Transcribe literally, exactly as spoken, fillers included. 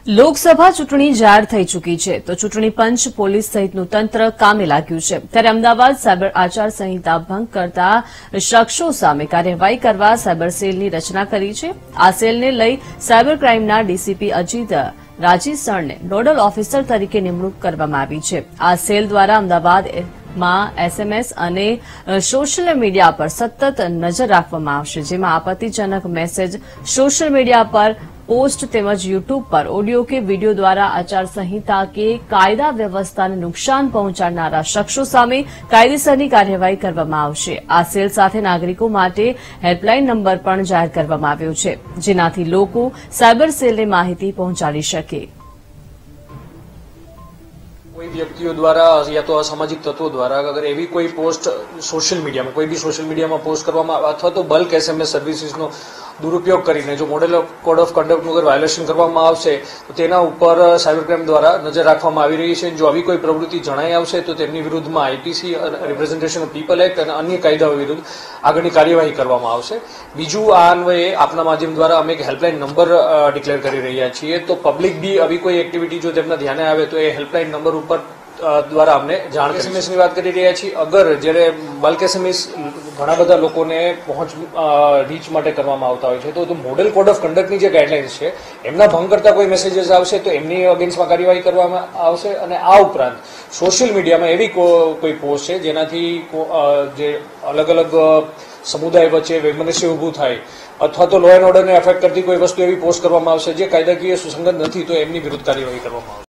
લોકસભા ચૂંટણી જાહેર થઈ ચૂકી છે તો ચૂંટણી પંચ પોલીસ સહિતનું તંત્ર કામે લાગ્યું છે ત્યારે અમદાવાદ સાયબર આચાર સંહિતા ભંગ કરતા શખ્સો સામે કાર્યવાહી કરવા સાયબર સેલની રચના કરી છે। આ સેલને લઈ સાયબર ક્રાઇમના ડીસીપી અજીત રાજીસરને નોડલ ઓફિસર તરીકે નિમણૂક કરવામાં આવી છે। આ સેલ દ્વારા અમદાવાદ માં એસએમએસ અને સોશિયલ મીડિયા પર સતત નજર રાખવામાં આવશે, જેમાં આપત્તિજનક મેસેજ સોશિયલ મીડિયા પર પોસ્ટ તેમજ યુટ્યુબ પર ઓડિયો કે વિડિયો દ્વારા આચારસંહિતા કે કાયદા વ્યવસ્થાને નુકસાન પહોંચાડનારા શખ્સો સામે કાયદેસરની કાર્યવાહી કરવામાં આવશે। આ સેલ સાથે નાગરિકો માટે હેલ્પલાઇન નંબર પણ જાહેર કરવામાં આવ્યો છે, જેનાથી લોકો સાયબર સેલને માહિતી પહોંચાડી શકે। कोई व्यक्तियों द्वारा या तो असामाजिक तत्वों द्वारा अगर एवी कोई पोस्ट सोशल मीडिया में कोई भी सोशल मीडिया में पोस्ट करवामां अथवा तो बल्क एसएमएस सर्विसेसनो दुरुपयोग करीने जो मॉडल कोड ऑफ कंडक्टનું अगर वायोलेशन કરવામાં આવશે તો તેના ઉપર સાયબર ક્રાઇમ દ્વારા નજર રાખવામાં આવી રહી છે। જો આવી કોઈ પ્રવૃત્તિ જણાઈ આવશે તો તેમની વિરુદ્ધમાં IPC representation of people act અને અન્ય કાયદાઓ વિરુદ્ધ આગળની કાર્યવાહી કરવામાં આવશે। બીજું આ અન્વયે આપના માધ્યમ દ્વારા અમે એક હેલ્પલાઇન નંબર ડિક્લેર કરી રહ્યા છીએ, તો પબ્લિક બી આવી કોઈ એક્ટિવિટી જો તેમના ધ્યાને આવે તો એ હેલ્પલાઇન નંબર ઉપર દ્વારા અમને જાણ એસએમએસ ની વાત કરી રહ્યા છીએ। અગર જ્યારે બલ્ક એસએમએસ ઘણા બધા લોકોને પહોંચ રીચ માટે કરવામાં આવતા હોય છે તો મોડેલ કોડ ઓફ કન્ડક્ટની જે ગાઈડલાઇન્સ છે એમના ભંગ કરતા કોઈ મેસેजेस આવશે તો એમની અગેન્સ્ટમાં કાર્યવાહી કરવામાં આવશે। અને આ ઉપરાંત સોશિયલ મીડિયામાં એવી કોઈ પોસ્ટ છે જેનાથી જે અલગ અલગ સમુદાય વચ્ચે વૈમનસ્ય ઊભું થાય અથવા તો લો એન્ડ ઓર્ડરને અફેક્ટ કરતી કોઈ વસ્તુ એવી પોસ્ટ કરવામાં આવશે જે કાયદાકીય સુસંગત નથી તો એમની વિરુદ્ધ કાર્યવાહી કરવામાં આવશે।